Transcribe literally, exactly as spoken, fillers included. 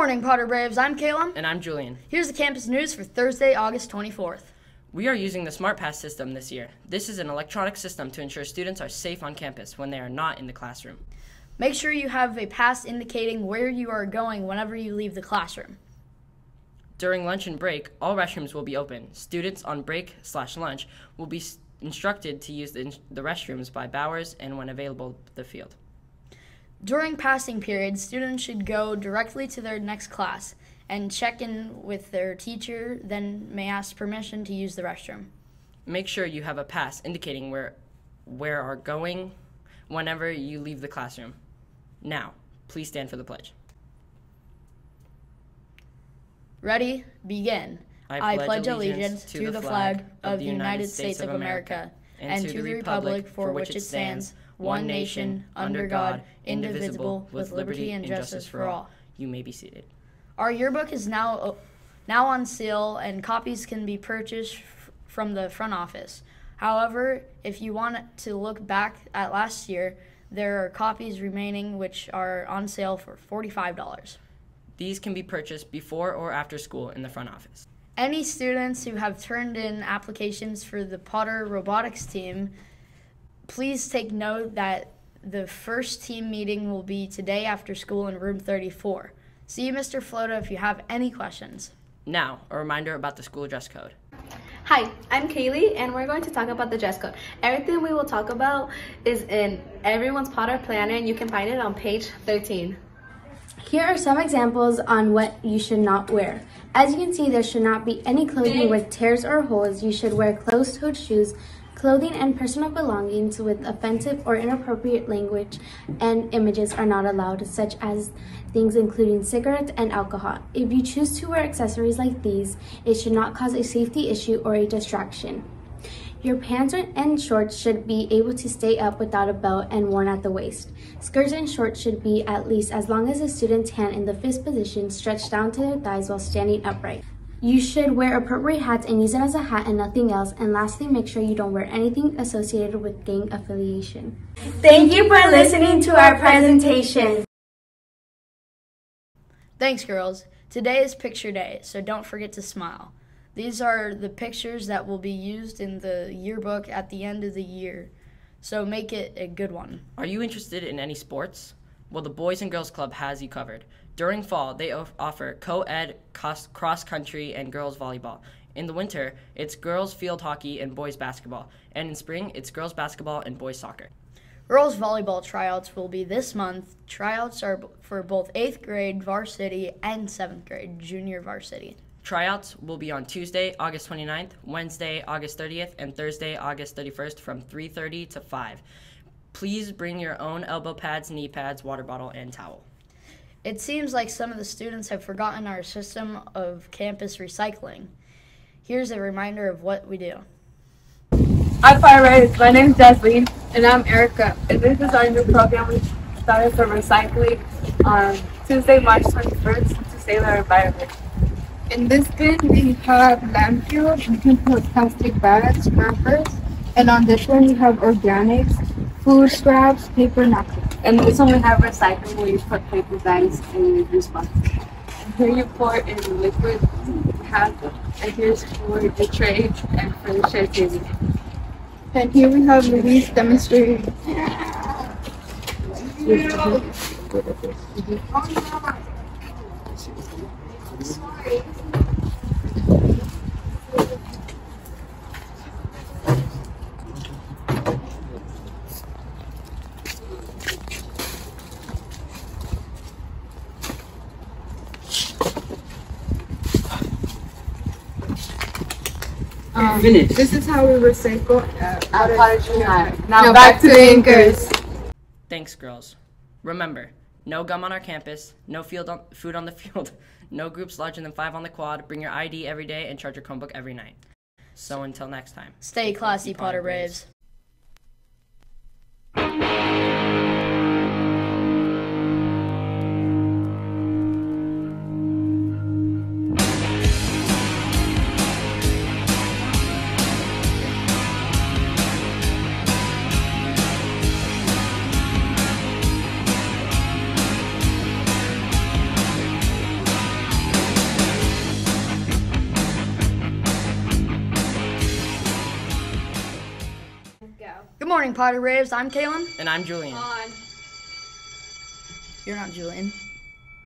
morning, Potter Braves. I'm Caleb. And I'm Julian. Here's the campus news for Thursday, August twenty-fourth. We are using the SmartPass system this year. This is an electronic system to ensure students are safe on campus when they are not in the classroom. Make sure you have a pass indicating where you are going whenever you leave the classroom. During lunch and break, all restrooms will be open. Students on break slash lunch will be instructed to use the, the restrooms by Bowers and, when available, the field. During passing periods, students should go directly to their next class and check in with their teacher, then may ask permission to use the restroom. Make sure you have a pass indicating where, where are going whenever you leave the classroom. Now, please stand for the pledge. Ready? Begin. I, I pledge allegiance to, to the flag of the United States of America and to the republic for which it stands, one nation, under God, indivisible, with liberty and justice for all. You may be seated. Our yearbook is now now on sale, and copies can be purchased f- from the front office. However, if you want to look back at last year, there are copies remaining which are on sale for forty-five dollars. These can be purchased before or after school in the front office. Any students who have turned in applications for the Potter Robotics team, please take note that the first team meeting will be today after school in room thirty-four. See you, Mister Flota, if you have any questions. Now, a reminder about the school dress code. Hi, I'm Kaylee, and we're going to talk about the dress code. Everything we will talk about is in everyone's Potter planner, and you can find it on page thirteen. Here are some examples on what you should not wear. As you can see, there should not be any clothing with tears or holes. You should wear closed-toed shoes, clothing and personal belongings with offensive or inappropriate language and images are not allowed, such as things including cigarettes and alcohol. If you choose to wear accessories like these, it should not cause a safety issue or a distraction. Your pants and shorts should be able to stay up without a belt and worn at the waist. Skirts and shorts should be at least as long as the student's hand in the fist position stretched down to their thighs while standing upright. You should wear appropriate hats and use it as a hat and nothing else. And lastly, make sure you don't wear anything associated with gang affiliation. Thank you for listening to our presentation. Thanks, girls. Today is picture day, so don't forget to smile. These are the pictures that will be used in the yearbook at the end of the year, so make it a good one. Are you interested in any sports? Well, the Boys and Girls Club has you covered. During fall, they offer co-ed, cross-country, and girls volleyball. In the winter, it's girls field hockey and boys basketball. And in spring, it's girls basketball and boys soccer. Girls volleyball tryouts will be this month. Tryouts are for both eighth grade varsity and seventh grade junior varsity. Tryouts will be on Tuesday, August twenty-ninth, Wednesday, August thirtieth, and Thursday, August thirty-first from three thirty to five. Please bring your own elbow pads, knee pads, water bottle, and towel. It seems like some of the students have forgotten our system of campus recycling. Here's a reminder of what we do. Hi, Pirates. My name is Jasmine. And I'm Erica. And this is our new program we started for recycling on Tuesday, March twenty-first to save our environment. In this bin, we have landfill. You can put plastic bags, wrappers. And on this one, we have organics, food scraps, paper, napkins. And this one we have recycling, where you put paper bags and you use bottles. And here you pour in liquid half, and here's for the tray and for the share table. And here we have Louise demonstrating. Um, this is how we recycle uh, out of Potter Junior High. Now, now back, back to the anchors. Thanks, girls. Remember, no gum on our campus, no field on, food on the field, no groups larger than five on the quad, bring your I D every day, and charge your Chromebook every night. So until next time. Stay classy, Potter Braves. Good morning, Potty Raves. I'm Kaylin. And I'm Julian. You're not Julian.